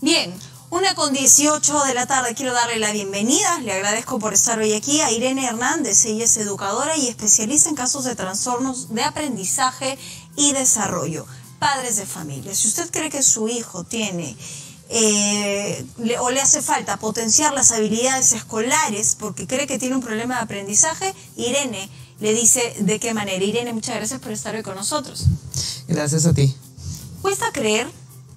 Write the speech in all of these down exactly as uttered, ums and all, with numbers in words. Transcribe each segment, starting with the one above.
Bien, una con dieciocho de la tarde, quiero darle la bienvenida, le agradezco por estar hoy aquí a Irene Hernández. Ella es educadora y especialista en casos de trastornos de aprendizaje y desarrollo. Padres de familia, si usted cree que su hijo tiene eh, le, o le hace falta potenciar las habilidades escolares porque cree que tiene un problema de aprendizaje, Irene le dice de qué manera. Irene, muchas gracias por estar hoy con nosotros. Gracias a ti. Cuesta creer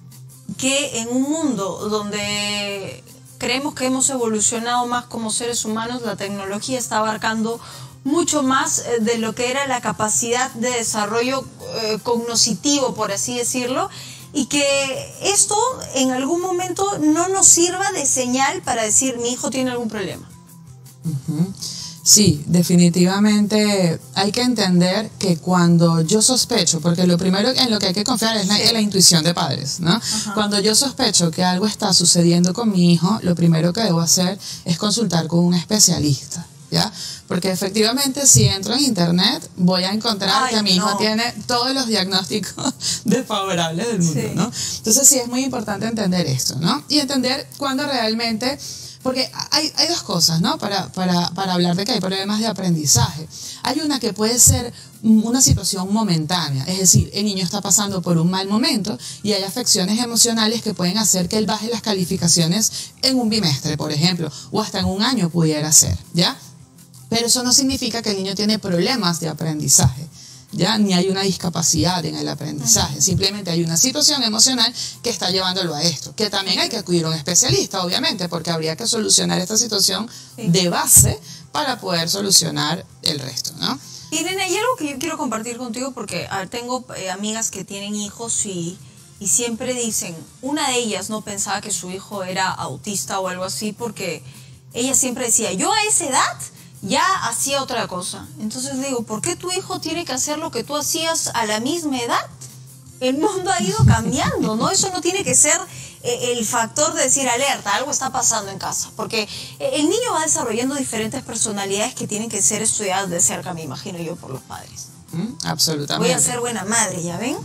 que en un mundo donde creemos que hemos evolucionado más como seres humanos, la tecnología está abarcando mucho más de lo que era la capacidad de desarrollo eh, cognoscitivo, por así decirlo, y que esto en algún momento no nos sirva de señal para decir mi hijo tiene algún problema. Uh-huh. Sí, definitivamente hay que entender que cuando yo sospecho, porque lo primero en lo que hay que confiar es la, sí. en la intuición de padres, ¿no? Ajá. Cuando yo sospecho que algo está sucediendo con mi hijo, lo primero que debo hacer es consultar con un especialista, ¿ya? Porque efectivamente si entro en internet voy a encontrar Ay, que mi hijo no. tiene todos los diagnósticos desfavorables del mundo, sí. ¿no? Entonces sí es muy importante entender esto, ¿no? Y entender cuándo realmente... Porque hay, hay dos cosas, ¿no? Para, para, para hablar de que hay problemas de aprendizaje. Hay una que puede ser una situación momentánea, es decir, el niño está pasando por un mal momento y hay afecciones emocionales que pueden hacer que él baje las calificaciones en un bimestre, por ejemplo, o hasta en un año pudiera ser, ¿ya? Pero eso no significa que el niño tiene problemas de aprendizaje. Ya ni hay una discapacidad en el aprendizaje, simplemente hay una situación emocional que está llevándolo a esto, que también hay que acudir a un especialista, obviamente, porque habría que solucionar esta situación de base para poder solucionar el resto, ¿no? Irene, hay algo que yo quiero compartir contigo porque a ver, tengo eh, amigas que tienen hijos y, y siempre dicen, una de ellas no pensaba que su hijo era autista o algo así porque ella siempre decía, yo a esa edad ya hacía otra cosa. Entonces le digo, ¿por qué tu hijo tiene que hacer lo que tú hacías a la misma edad? El mundo ha ido cambiando, ¿no? Eso no tiene que ser eh, el factor de decir, alerta, algo está pasando en casa. Porque el niño va desarrollando diferentes personalidades que tienen que ser estudiadas de cerca, me imagino yo, por los padres. Mm, absolutamente. Voy a ser buena madre, ¿ya ven?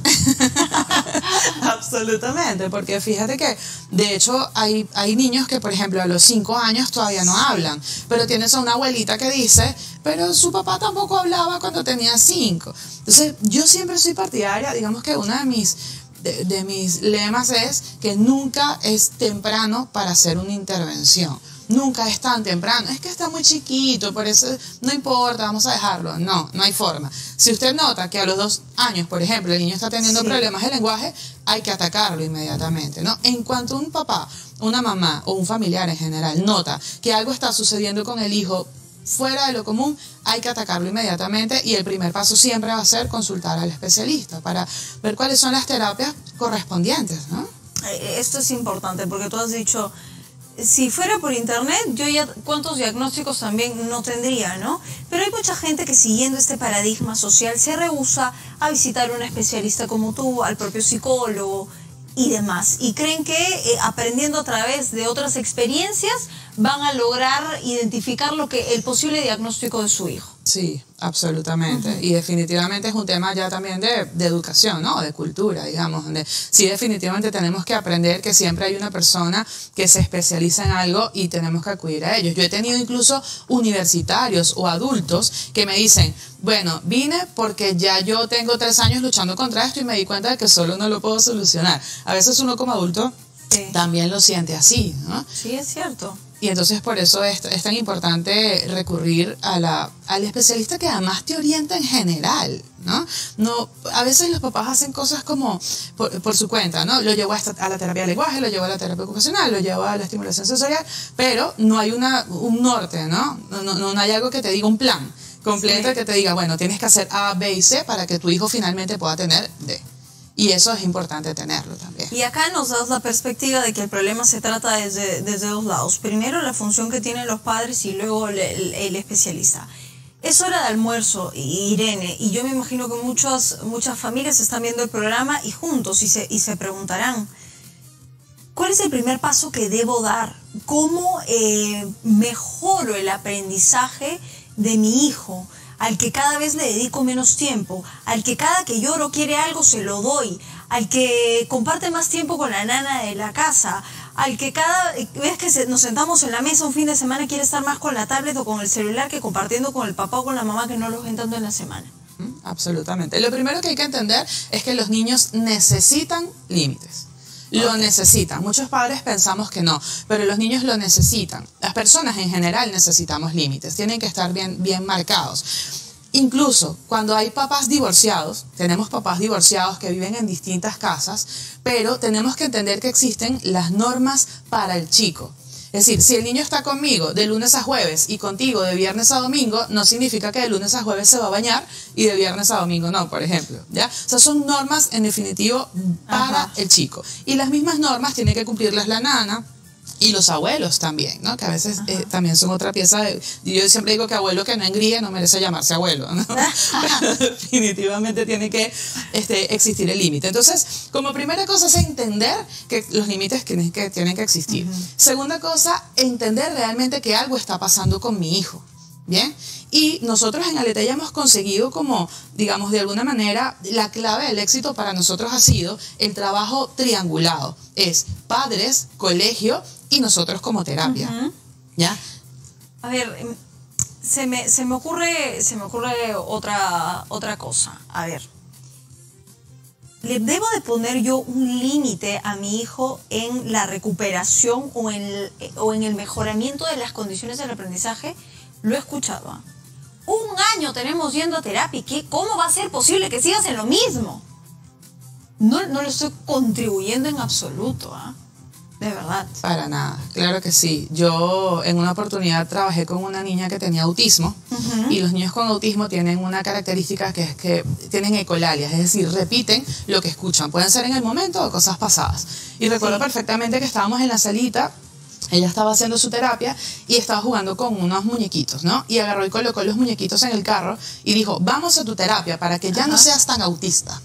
Absolutamente, porque fíjate que de hecho hay, hay niños que por ejemplo a los cinco años todavía no sí. hablan, pero tienes a una abuelita que dice, pero su papá tampoco hablaba cuando tenía cinco. Entonces yo siempre soy partidaria, digamos que una de mis, de, de mis lemas es que nunca es temprano para hacer una intervención. Nunca es tan temprano, es que está muy chiquito, por eso no importa, vamos a dejarlo. No, no hay forma. Si usted nota que a los dos años, por ejemplo, el niño está teniendo sí. problemas de lenguaje, hay que atacarlo inmediatamente, ¿no? En cuanto un papá, una mamá o un familiar en general nota que algo está sucediendo con el hijo fuera de lo común, hay que atacarlo inmediatamente y el primer paso siempre va a ser consultar al especialista para ver cuáles son las terapias correspondientes, ¿no? Esto es importante porque tú has dicho... Si fuera por internet, yo ya cuántos diagnósticos también no tendría, ¿no? Pero hay mucha gente que siguiendo este paradigma social se rehúsa a visitar a un especialista como tú, al propio psicólogo y demás. Y creen que eh, aprendiendo a través de otras experiencias van a lograr identificar lo que el posible diagnóstico de su hijo. Sí, absolutamente. Uh-huh. Y definitivamente es un tema ya también de, de educación, ¿no? De cultura, digamos. Donde sí, definitivamente tenemos que aprender que siempre hay una persona que se especializa en algo y tenemos que acudir a ellos. Yo he tenido incluso universitarios o adultos que me dicen, bueno, vine porque ya yo tengo tres años luchando contra esto y me di cuenta de que solo no lo puedo solucionar. A veces uno como adulto sí. también lo siente así, ¿no? Sí, es cierto. Y entonces por eso es, es tan importante recurrir a la, al especialista que además te orienta en general, ¿no? No, a veces los papás hacen cosas como por, por su cuenta, ¿no? Lo llevo a, esta, a la terapia de lenguaje, lo llevo a la terapia ocupacional, lo llevo a la estimulación sensorial, pero no hay una, un norte, ¿no? No, no, no hay algo que te diga un plan completo sí. que te diga, bueno, tienes que hacer A, B y C para que tu hijo finalmente pueda tener D. Y eso es importante tenerlo también. Y acá nos das la perspectiva de que el problema se trata desde, desde dos lados. Primero, la función que tienen los padres y luego el, el, el especialista. Es hora de almuerzo, Irene, y yo me imagino que muchas, muchas familias están viendo el programa y juntos y se, y se preguntarán, ¿cuál es el primer paso que debo dar? ¿Cómo eh, mejoro el aprendizaje de mi hijo? Al que cada vez le dedico menos tiempo, al que cada que lloro quiere algo se lo doy, al que comparte más tiempo con la nana de la casa, al que cada vez que se, nos sentamos en la mesa un fin de semana quiere estar más con la tablet o con el celular que compartiendo con el papá o con la mamá que no los ven tanto en la semana. Absolutamente. Lo primero que hay que entender es que los niños necesitan límites. Lo okay. necesitan. Muchos padres pensamos que no, pero los niños lo necesitan. Las personas en general necesitamos límites. Tienen que estar bien, bien marcados. Incluso cuando hay papás divorciados, tenemos papás divorciados que viven en distintas casas, pero tenemos que entender que existen las normas para el chico. Es decir, si el niño está conmigo de lunes a jueves y contigo de viernes a domingo, no significa que de lunes a jueves se va a bañar y de viernes a domingo no, por ejemplo, ¿ya? O sea, son normas en definitivo para Ajá. el chico. Y las mismas normas tiene que cumplirlas la nana y los abuelos también, ¿no? Que a veces eh, también son otra pieza de... Yo siempre digo que abuelo que no engríe no merece llamarse abuelo, ¿no? Pero definitivamente tiene que este, existir el límite. Entonces, como primera cosa es entender que los límites tienen que, tienen que existir. Uh-huh. Segunda cosa, entender realmente que algo está pasando con mi hijo, ¿bien? Y nosotros en Aleteia hemos conseguido como, digamos, de alguna manera, la clave del éxito para nosotros ha sido el trabajo triangulado. Es padres, colegio y nosotros como terapia. Uh-huh. ¿Ya? A ver, se me, se me ocurre, se me ocurre otra, otra cosa. A ver, ¿le debo de poner yo un límite a mi hijo en la recuperación o en, o en el mejoramiento de las condiciones del aprendizaje? Lo he escuchado, ¿eh? Un año tenemos yendo a terapia. ¿Qué? ¿Cómo va a ser posible que sigas en lo mismo? No, no le estoy contribuyendo en absoluto, ¿eh? De verdad. Para nada, claro que sí. Yo en una oportunidad trabajé con una niña que tenía autismo. Uh-huh. Y los niños con autismo tienen una característica que es que tienen ecolalias, es decir, repiten lo que escuchan. Pueden ser en el momento o cosas pasadas. Y recuerdo sí. perfectamente que estábamos en la salita. Ella estaba haciendo su terapia y estaba jugando con unos muñequitos, ¿no? Y agarró y colocó los muñequitos en el carro y dijo, vamos a tu terapia para que ya Ajá. no seas tan autista.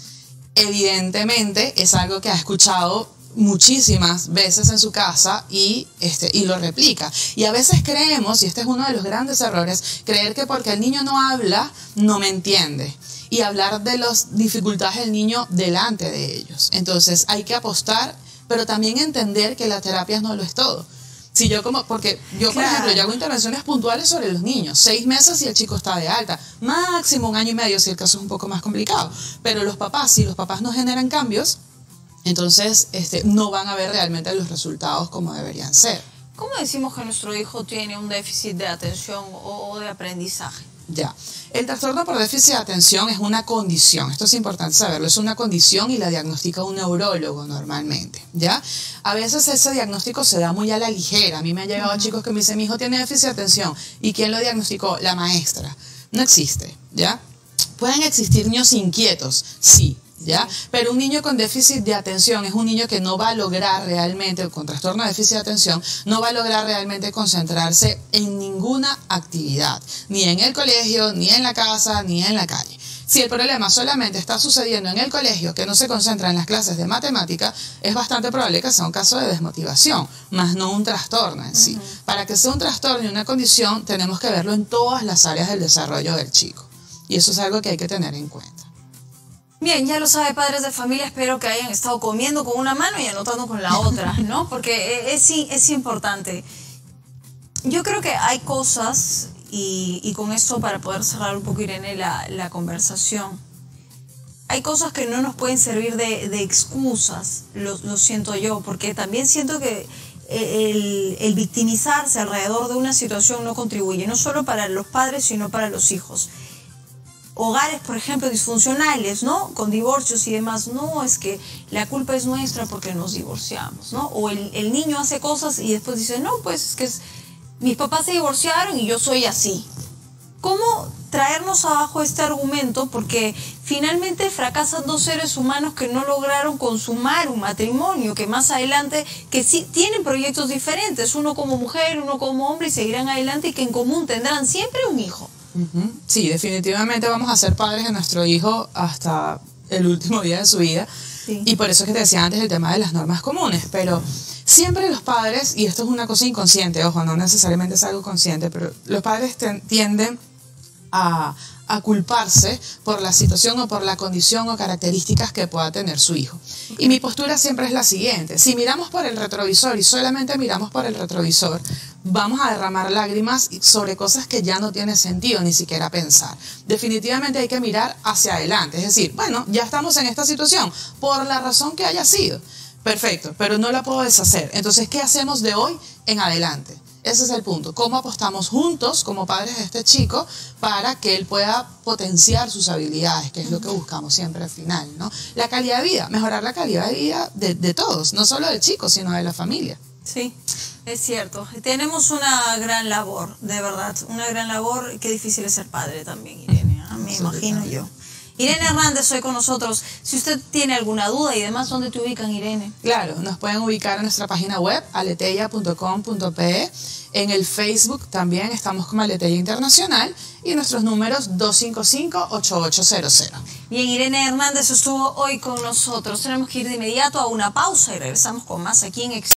Evidentemente es algo que ha escuchado muchísimas veces en su casa y, este, y lo replica. Y a veces creemos, y este es uno de los grandes errores, creer que porque el niño no habla, no me entiende. Y hablar de las dificultades del niño delante de ellos. Entonces hay que apostar, pero también entender que la terapia no lo es todo. Si yo como, porque yo, por claro. ejemplo, yo hago intervenciones puntuales sobre los niños, seis meses si el chico está de alta, máximo un año y medio si el caso es un poco más complicado. Pero los papás, si los papás no generan cambios, entonces este, no van a ver realmente los resultados como deberían ser. ¿Cómo decimos que nuestro hijo tiene un déficit de atención o de aprendizaje? Ya. El trastorno por déficit de atención es una condición, esto es importante saberlo, es una condición y la diagnostica un neurólogo normalmente, ¿ya? A veces ese diagnóstico se da muy a la ligera. A mí me han llegado uh-huh. chicos que me dicen, mi hijo tiene déficit de atención. ¿Y quién lo diagnosticó? La maestra. No existe, ¿ya? ¿Pueden existir niños inquietos? Sí. ¿Ya? Pero un niño con déficit de atención es un niño que no va a lograr realmente, con trastorno de déficit de atención, no va a lograr realmente concentrarse en ninguna actividad, ni en el colegio, ni en la casa, ni en la calle. Si el problema solamente está sucediendo en el colegio, que no se concentra en las clases de matemática, es bastante probable que sea un caso de desmotivación, más no un trastorno en sí. Uh-huh. Para que sea un trastorno y una condición, tenemos que verlo en todas las áreas del desarrollo del chico. Y eso es algo que hay que tener en cuenta. Bien, ya lo sabe, padres de familia, espero que hayan estado comiendo con una mano y anotando con la otra, ¿no? Porque es, es importante. Yo creo que hay cosas, y, y con esto para poder cerrar un poco, Irene, la, la conversación, hay cosas que no nos pueden servir de, de excusas, lo, lo siento yo, porque también siento que el, el victimizarse alrededor de una situación no contribuye, no solo para los padres, sino para los hijos. Hogares, por ejemplo, disfuncionales, ¿no? Con divorcios y demás. No, es que la culpa es nuestra porque nos divorciamos, ¿no? O el, el niño hace cosas y después dice, no, pues es que es, mis papás se divorciaron y yo soy así. ¿Cómo traernos abajo este argumento? Porque finalmente fracasan dos seres humanos que no lograron consumar un matrimonio, que más adelante, que sí tienen proyectos diferentes, uno como mujer, uno como hombre, y seguirán adelante y que en común tendrán siempre un hijo. Uh-huh. Sí, definitivamente vamos a ser padres de nuestro hijo hasta el último día de su vida. Sí. Y por eso es que te decía antes el tema de las normas comunes. Pero siempre los padres, y esto es una cosa inconsciente, ojo, no necesariamente es algo consciente, pero los padres tienden a, a culparse por la situación o por la condición o características que pueda tener su hijo. Y mi postura siempre es la siguiente: si miramos por el retrovisor y solamente miramos por el retrovisor, vamos a derramar lágrimas sobre cosas que ya no tiene sentido ni siquiera pensar. Definitivamente hay que mirar hacia adelante, es decir, bueno, ya estamos en esta situación, por la razón que haya sido, perfecto, pero no la puedo deshacer. Entonces, ¿qué hacemos de hoy en adelante? Ese es el punto. ¿Cómo apostamos juntos como padres de este chico para que él pueda potenciar sus habilidades, que es lo que buscamos siempre al final, ¿no? La calidad de vida, mejorar la calidad de vida de, de todos, no solo del chico, sino de la familia. Sí, es cierto. Tenemos una gran labor, de verdad, una gran labor. Qué difícil es ser padre también, Irene, ¿eh? Me imagino yo. Irene Hernández hoy con nosotros. Si usted tiene alguna duda y demás, ¿dónde te ubican, Irene? Claro, nos pueden ubicar en nuestra página web, aleteia punto com punto pe. En el Facebook también estamos como Aleteia Internacional y nuestros números dos cinco cinco, ocho ocho cero cero. Bien, Irene Hernández estuvo hoy con nosotros. Tenemos que ir de inmediato a una pausa y regresamos con más aquí en Ex